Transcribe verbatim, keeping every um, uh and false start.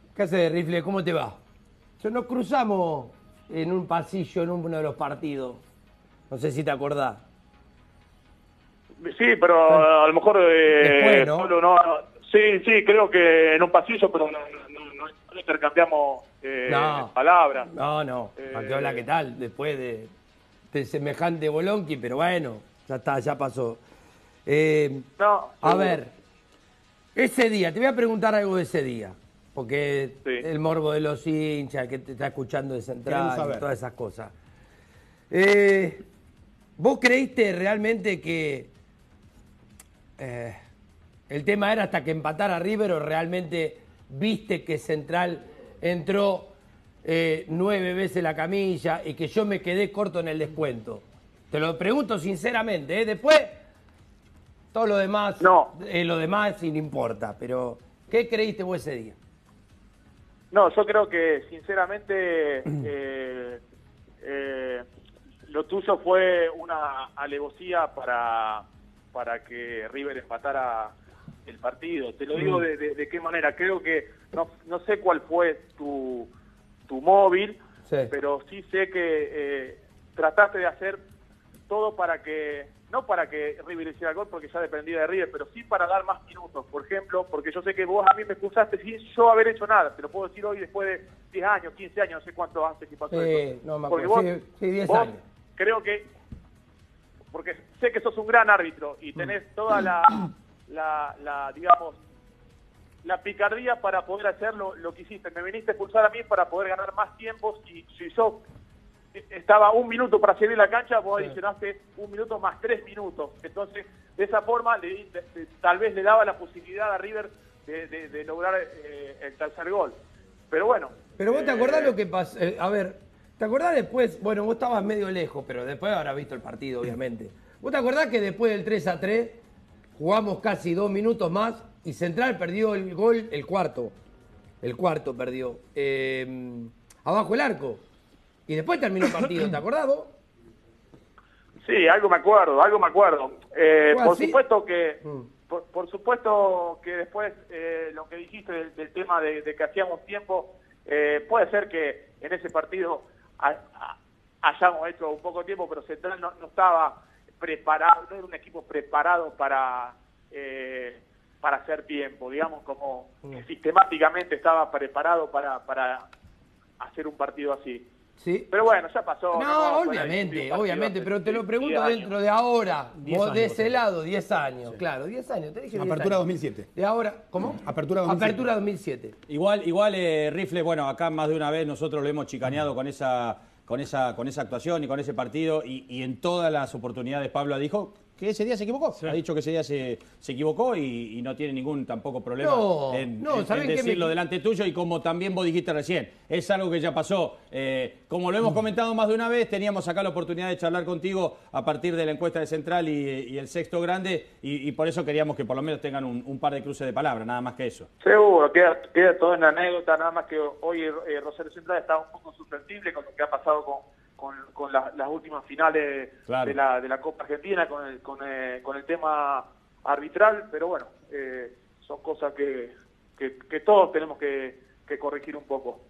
¿Qué haces, Rifle? ¿Cómo te va? Yo nos cruzamos en un pasillo en uno de los partidos. No sé si te acordás. Sí, pero a lo mejor Después, eh, ¿no? Pablo no. Sí, sí, creo que en un pasillo, pero no, no, no, no intercambiamos eh, No. palabras. No, no. Eh, Hola, ¿qué tal? Después de, de semejante bolonqui, pero bueno, ya está, ya pasó. Eh, no, a seguro. ver, ese día, te voy a preguntar algo de ese día. Porque Sí. el morbo de los hinchas, que te está escuchando de Queremos Central, saber. y todas esas cosas. Eh, ¿Vos creíste realmente que eh, el tema era hasta que empatara River o realmente viste que Central entró eh, nueve veces la camilla y que yo me quedé corto en el descuento? Te lo pregunto sinceramente, ¿eh? Después todo lo demás, No. eh, lo demás sí no importa, pero ¿qué creíste vos ese día? No, yo creo que sinceramente eh, eh, lo tuyo fue una alevosía para, para que River empatara el partido. Te lo digo de, de, de qué manera. Creo que no, no sé cuál fue tu, tu móvil, Sí. pero sí sé que eh, trataste de hacer todo para que, no para que River hiciera gol porque ya dependía de River, pero sí para dar más minutos, por ejemplo, porque yo sé que vos a mí me excusaste sin yo haber hecho nada, te lo puedo decir hoy después de diez años, quince años, no sé cuánto hace que pasó Sí, eso. no me Porque acuerdo. vos, Sí, sí, diez vos años. creo que, porque sé que sos un gran árbitro y tenés toda la, la, la digamos, la picardía para poder hacer lo, lo que hiciste. Me viniste a expulsar a mí para poder ganar más tiempo. Si, si yo estaba un minuto para salir a la cancha, vos adicionaste un minuto más tres minutos. Entonces, de esa forma, le, de, de, tal vez le daba la posibilidad a River de, de, de lograr eh, el tercer gol. Pero bueno. Pero vos te acordás eh, lo que pasó. Eh, a ver, ¿te acordás después? Bueno, vos estabas medio lejos, pero después habrás visto el partido, obviamente. ¿Vos te acordás que después del tres a tres jugamos casi dos minutos más y Central perdió el gol, el cuarto? El cuarto perdió. Eh, abajo el arco. Y después terminó el partido, ¿te acordás vos? Sí, algo me acuerdo, algo me acuerdo. Eh, ¿Fue por así? supuesto que, Mm. por, por supuesto que después eh, lo que dijiste del, del tema de, de que hacíamos tiempo, eh, puede ser que en ese partido ha- ha- hayamos hecho un poco tiempo, pero Central no, no estaba preparado, no era un equipo preparado para eh, para hacer tiempo, digamos, como que sistemáticamente estaba preparado para, para hacer un partido así. Sí. Pero bueno, ya pasó. No, vamos a poner a obviamente, discutir un partido obviamente, hace pero te lo diez pregunto años. dentro de ahora. diez Vos de años, ese sí. lado, diez años, claro, diez años. Te dije diez Apertura años. dos mil siete. De ahora, ¿cómo? Apertura dos mil siete. Apertura dos mil siete. Igual, igual eh, Rifle, bueno, acá más de una vez nosotros lo hemos chicaneado con esa, con esa, con esa actuación y con ese partido, y, y en todas las oportunidades Pablo dijo que ese día se equivocó. Ha dicho que ese día se, se equivocó y, y no tiene ningún tampoco problema No, en, no, en- ¿saben en qué me- decirlo delante tuyo, y como también vos dijiste recién, es algo que ya pasó. Eh, como lo hemos comentado más de una vez, teníamos acá la oportunidad de charlar contigo a partir de la encuesta de Central y, y el Sexto Grande, y, y por eso queríamos que por lo menos tengan un, un par de cruces de palabras, nada más que eso. Seguro, queda, queda todo en la anécdota, nada más que hoy eh, Rosario Central está un poco susceptible con lo que ha pasado con, con, con la- las últimas finales Claro. de, la, de la Copa Argentina, con el, con, eh, con el tema arbitral, pero bueno, eh, son cosas que, que, que todos tenemos que, que corregir un poco.